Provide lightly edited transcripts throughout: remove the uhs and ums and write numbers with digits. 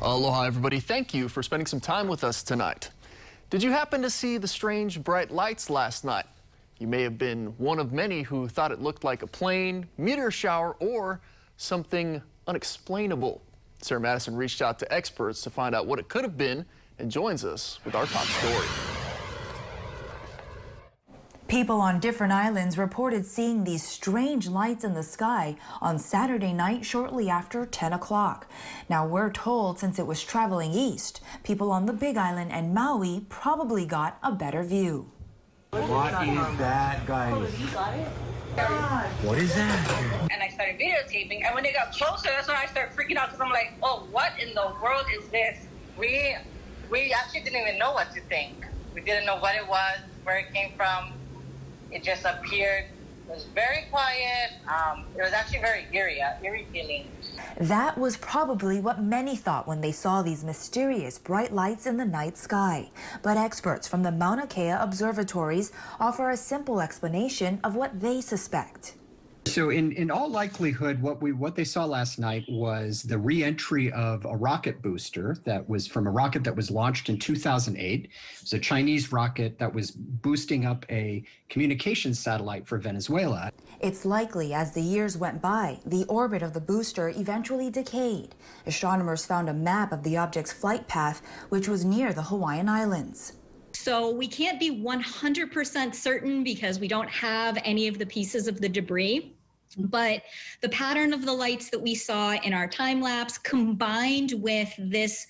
Aloha, everybody. Thank you for spending some time with us tonight. Did you happen to see the strange bright lights last night? You may have been one of many who thought it looked like a plane, meteor shower, or something unexplainable. Sarah Madison reached out to experts to find out what it could have been and joins us with our top story. People on different islands reported seeing these strange lights in the sky on Saturday night shortly after 10 o'clock. Now, we're told since it was traveling east, people on the Big Island and Maui probably got a better view. What is that, guys? What is that? And I started videotaping, and when they got closer, that's when I started freaking out because I'm like, oh, what in the world is this? We actually didn't even know what to think. We didn't know what it was, where it came from. It just appeared. It was very quiet. It was actually very eerie feeling. That was probably what many thought when they saw these mysterious bright lights in the night sky. But experts from the Mauna Kea observatories offer a simple explanation of what they suspect. So in all likelihood, what they saw last night was the re-entry of a rocket booster that was from a rocket that was launched in 2008. It was a Chinese rocket that was boosting up a communications satellite for Venezuela. It's likely as the years went by, the orbit of the booster eventually decayed. Astronomers found a map of the object's flight path, which was near the Hawaiian Islands. So we can't be 100% certain because we don't have any of the pieces of the debris. But the pattern of the lights that we saw in our time lapse combined with this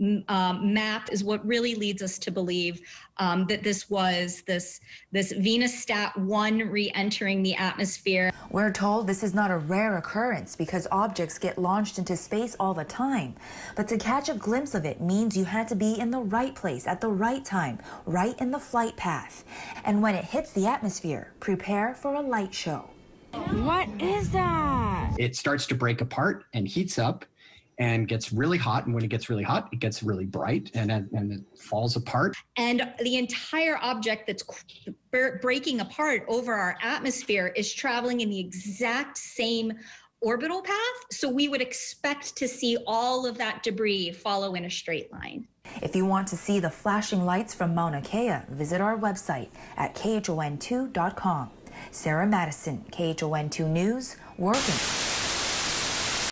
map is what really leads us to believe that this was this Venus Stat 1 re-entering the atmosphere. We're told this is not a rare occurrence because objects get launched into space all the time. But to catch a glimpse of it means you had to be in the right place at the right time, right in the flight path. And when it hits the atmosphere, prepare for a light show. What is that? It starts to break apart and heats up and gets really hot. And when it gets really hot, it gets really bright and it falls apart. And the entire object that's breaking apart over our atmosphere is traveling in the exact same orbital path. So we would expect to see all of that debris follow in a straight line. If you want to see the flashing lights from Mauna Kea, visit our website at khon2.com. Sarah Madison, KHON2 News, working